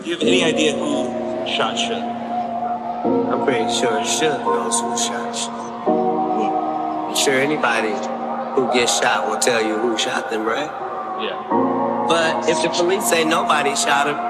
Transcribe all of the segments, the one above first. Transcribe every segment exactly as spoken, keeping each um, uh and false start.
Do you have any idea who shot Suge? I'm pretty sure Suge knows who shot Suge. I'm sure anybody who gets shot will tell you who shot them, right? Yeah. But if the police say nobody shot him,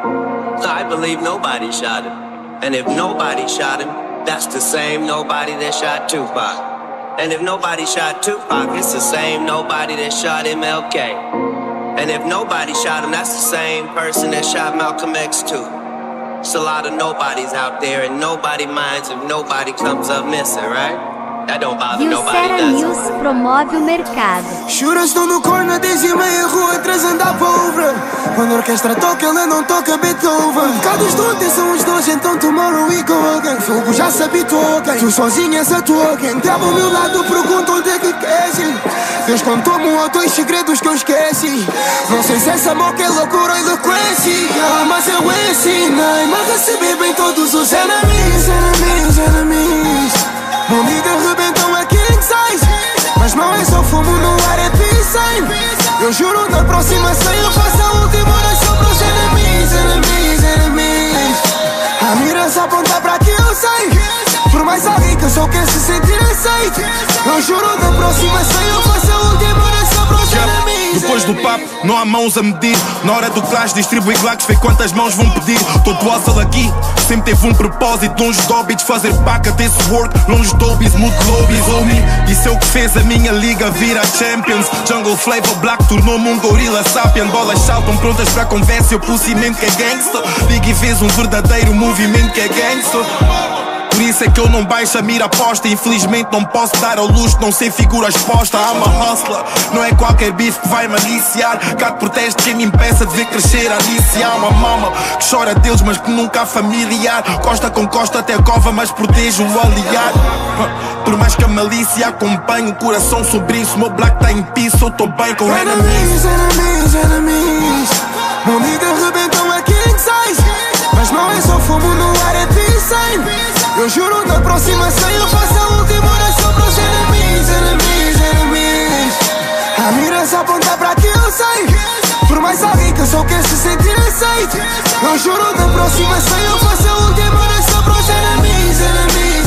I believe nobody shot him. And if nobody shot him, that's the same nobody that shot Tupac. And if nobody shot Tupac, it's the same nobody that shot M L K. And if nobody shot him, that's the same person that shot Malcolm X too. It's a lot of nobodies out there, and nobody minds if nobody comes up missing, right? That don't bother nobody, Viu does News promove o mercado. Chura, estou no corner, dez e meia, rua três anda pólvora. Quando a orquestra toca, ela não toca Beethoven. Bocados de ontem são os dois, então tomorrow we go again. Fogo já se habituou, quem? Tu sozinho és a tua quem? Trava ao meu lado, pergunta onde é que queres ir. Deus contou-me um ou dois segredos que eu esqueci. Não sei se essa boca é loucura ou eloquência, mas eu ensinei-me a receber bem todos os enemies, enemies, enemies. Comigo arrebentam a king size, mas não é só fumo no ar, é peace sign. Eu juro na próxima ceia eu faço a última oração pros enemies, enemies, enemies. A mira se aponta para que eu sei. Por mais alguém que eu só quero se sentir aceito. Eu juro na próxima ceia eu faço a última oração pros enemies. Depois do papo, não há mãos a medir. Na hora do clash, distribui glacks, vê quantas mãos vão pedir. Todo hustle aqui, sempre teve um propósito. Longe de hobbits, fazer paca desse work. Longe de hobbies, mudo lobbies, homie. Isso é o que fez a minha liga vir a Champions. Jungle Flavor Black tornou-me um gorila sapien. Bolas saltam prontas para conversa, eu pus cimento que é gangsta. Liga e vês um verdadeiro movimento que é gangsta. Por isso é que eu não baixo a mira aposta. Infelizmente não posso dar ao luxo, não sei figura exposta. I'm a hustler, não é qualquer bife que vai me aliciar. Cato proteste quem me impeça de ver crescer a alicia. Uma mama que chora a Deus mas que nunca há familiar. Costa com costa até a cova mas protege o aliado. Por mais que a malícia acompanhe o coração sobre isso. Meu black tá em piso, eu tô bem com enemies. Enemies, enemies, enemies. Comigo arrebentam a king size, mas não é só fumo no ar, é peace sign. Eu juro na próxima ceia eu faço a última oração pros enemies, enemies, enemies. A mira se aponta para que eu sei. Por mais alguém que só quer se sentir aceito. Eu juro na próxima ceia eu faço a última oração pros enemies, enemies,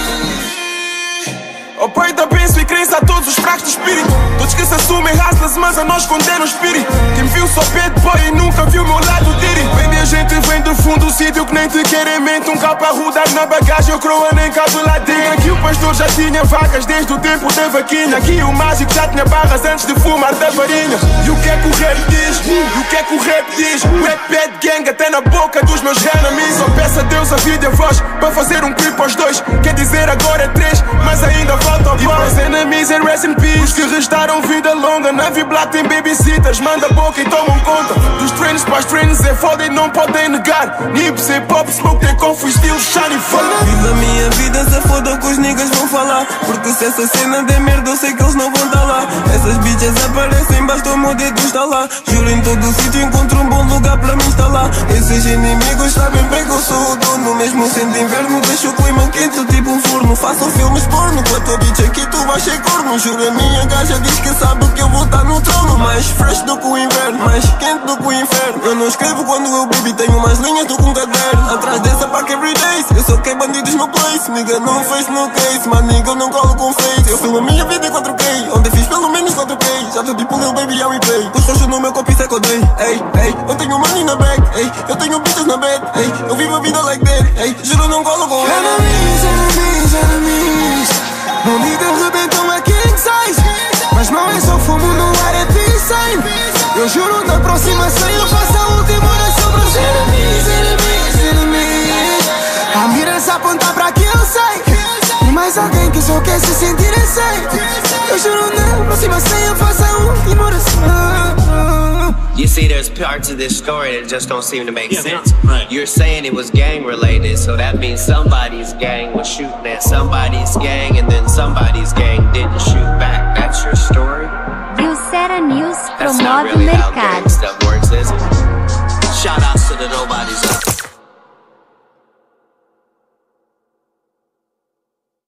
enemies. Oh peito, penso e crença a todos os fracos do espírito. Todos que se assumem raças, mas a nós condenam o espírito. Quem viu só pede boy e nunca viu meu lado diri. Vem de gente, vem do fundo do sítio que nem te querem mente. Um capa a rodar na bagagem, eu croa nem cabe ladinho. Aqui o pastor já tinha vacas desde o tempo da vaquinha. Aqui o mágico já tinha barras antes de fumar da farinha. E o que é que o rap diz? E o que é que o rap diz? Rap bad gang até na boca dos meus enemies. Só peço a Deus a vida e a voz para fazer um clipe aos dois. Quer dizer agora é três, mas ainda falta a voz. E para os enemies and rest in peace. Os que restaram vida longa. Na Black tem babysitters, manda a boca e tomam conta. Dos trends para os trends é foda e não podem negar. Nips, hip hop, smoke, tem confo, estilo shiny fun. Viva a minha vida, se foda o que os niggas vão falar. Porque se essa cena der merda eu sei que eles não vão estar lá. Essas bitches aparecem, basta o meu dedo estar lá. Juro em todo o sítio encontro um bom lugar para me instalar. Esses inimigos sabem bem que eu sou o dono. Mesmo sendo inverno deixo o clima quente tipo um forno. Façam filmes porno, com a tua bitch aqui tu vais ser corno. Juro a minha gaja diz que sabe que eu vou estar no trono. Mais fresh do que o inverno, mais quente do que o inferno. Eu não escrevo quando eu bebo e tenho mais linhas do que um caderno. Atrás dessa pack everyday, eu sou que é bandidos no place. Nigga no face, no case, mas nigga eu não colo com face. Eu filmo a minha vida em quatro K, onde fiz pelo menos quatro K. Já tô tipo Lil Baby, how we play. Os roxos no meu copo, isso é que eu dei. Ei, ei, eu tenho money na bag, ei, eu tenho bitches na bed, ei, eu vivo a vida like that, ei, juro não colo com enemies, enemies, enemies. Comigo arrebentam a king size, mas não é só fumo no ar, é peace sign. Eu juro na próxima ceia eu faço a última oração pros enemies, enemies, enemies. A mira se aponta para que eu sei. E mais alguém que só quer se sentir aceito. Eu juro na próxima ceia eu faço a última oração. You see, there's parts of this story that just don't seem to make yeah, sense. Right. You're saying it was gang related, so that means somebody's gang was shooting at somebody's gang, and then somebody's gang didn't shoot back. That's your story? Viu Sera News That's promove not o really how mercado. gang stuff works.